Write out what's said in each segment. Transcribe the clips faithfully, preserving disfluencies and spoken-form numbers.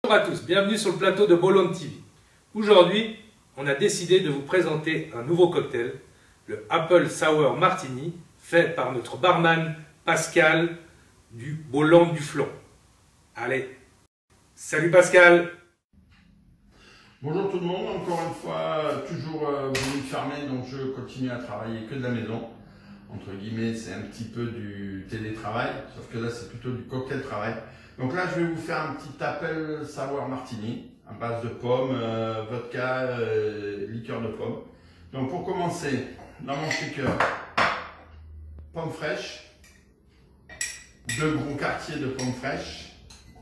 Bonjour à tous, bienvenue sur le plateau de Boulogne T V. Aujourd'hui, on a décidé de vous présenter un nouveau cocktail, le Apple Sour Martini, fait par notre barman Pascal du Boulogne du Flon. Allez, salut Pascal! Bonjour tout le monde, encore une fois, toujours euh, volume fermé, donc je continue à travailler que de la maison. Entre guillemets, c'est un petit peu du télétravail, sauf que là c'est plutôt du cocktail travail. Donc là je vais vous faire un petit Apple Sour Martini, à base de pommes, euh, vodka, euh, liqueur de pomme. Donc pour commencer, dans mon shaker, pommes fraîches, deux gros quartiers de pommes fraîches,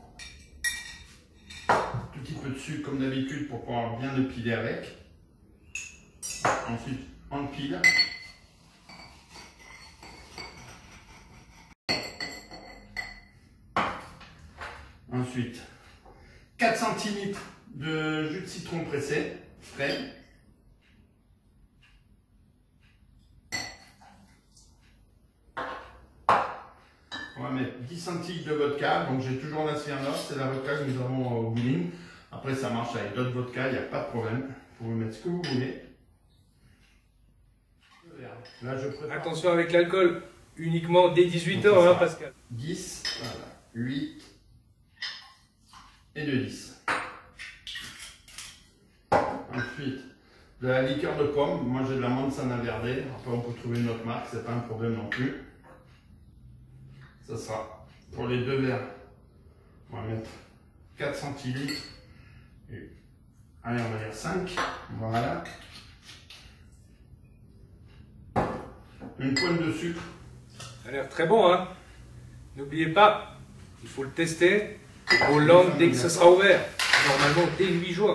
un petit peu de sucre comme d'habitude pour pouvoir bien le piler avec. Ensuite on le pile. Ensuite, quatre centilitres de jus de citron pressé, frais. On va mettre dix centilitres de vodka, donc j'ai toujours la Smirnoff, c'est la vodka que nous avons au bowling. Après ça marche avec d'autres vodka, il n'y a pas de problème. Vous pouvez mettre ce que vous voulez. Là, je prépare... Attention avec l'alcool, uniquement dès dix-huit heures, hein, Pascal. dix, voilà, huit et de dix. Ensuite, de la liqueur de pomme. Moi j'ai de la Manzana Verde. Après on peut trouver une autre marque, c'est pas un problème non plus. Ça sera pour les deux verres. On va mettre quatre centilitres. Et, allez, on va dire cinq. Voilà. Une pointe de sucre. Ça a l'air très bon, hein. N'oubliez pas, il faut le tester au Land dès que ce sera ouvert. Normalement dès huit juin.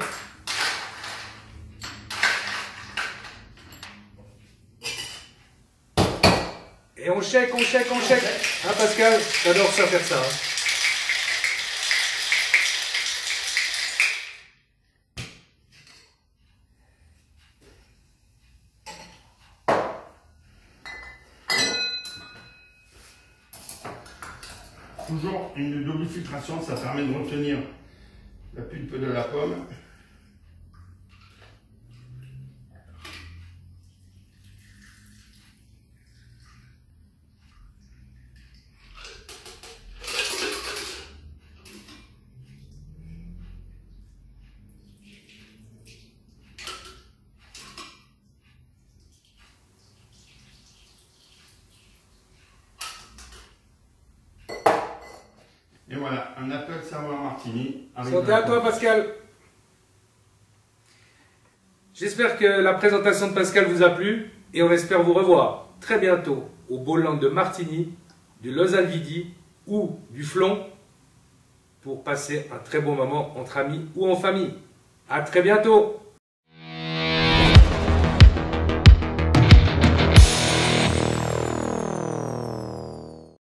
Et on shake, on shake, on shake. Hein Pascal, j'adore ça faire ça. Hein. Toujours une double filtration, ça permet de retenir la pulpe de la pomme. Et voilà, un Apple Sour Martini. Santé à toi Pascal. J'espère que la présentation de Pascal vous a plu et on espère vous revoir très bientôt au Boulogne de Martini, du Lausanne-Vidi ou du Flon pour passer un très bon moment entre amis ou en famille. À très bientôt.